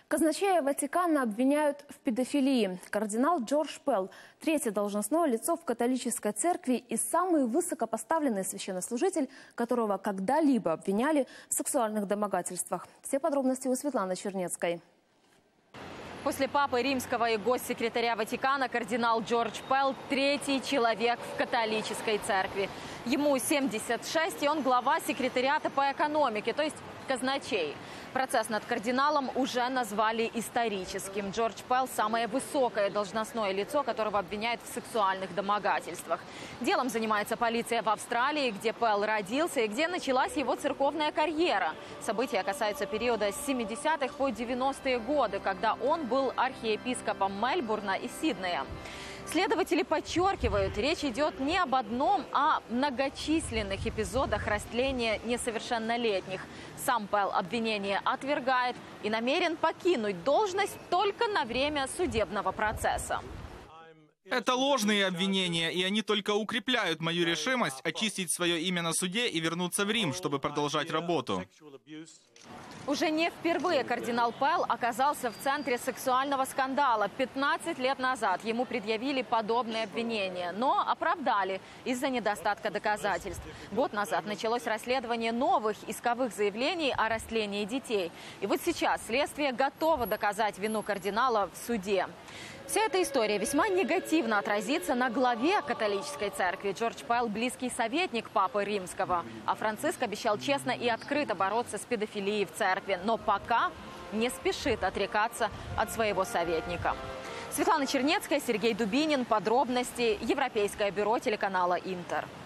Казначея Ватикана обвиняют в педофилии. Кардинал Джордж Пелл – третье должностное лицо в католической церкви и самый высокопоставленный священнослужитель, которого когда-либо обвиняли в сексуальных домогательствах. Все подробности у Светланы Чернецкой. После Папы Римского и госсекретаря Ватикана кардинал Джордж Пелл – третий человек в католической церкви. Ему 76, и он глава секретариата по экономике, то есть казначей. Процесс над кардиналом уже назвали историческим. Джордж Пелл – самое высокое должностное лицо, которого обвиняют в сексуальных домогательствах. Делом занимается полиция в Австралии, где Пелл родился и где началась его церковная карьера. События касаются периода с 70-х по 90-е годы, когда он был архиепископом Мельбурна и Сиднея. Следователи подчеркивают, речь идет не об одном, а многочисленных эпизодах растления несовершеннолетних. Сам Пелл обвинение отвергает и намерен покинуть должность только на время судебного процесса. Это ложные обвинения, и они только укрепляют мою решимость очистить свое имя на суде и вернуться в Рим, чтобы продолжать работу. Уже не впервые кардинал Пелл оказался в центре сексуального скандала. 15 лет назад ему предъявили подобные обвинения, но оправдали из-за недостатка доказательств. Год назад началось расследование новых исковых заявлений о растлении детей. И вот сейчас следствие готово доказать вину кардинала в суде. Вся эта история весьма негативно отразится на главе католической церкви. Джордж Пелл – близкий советник Папы Римского. А Франциск обещал честно и открыто бороться с педофилией в церкви. Но пока не спешит отрекаться от своего советника. Светлана Чернецкая, Сергей Дубинин. Подробности. Европейское бюро телеканала «Интер».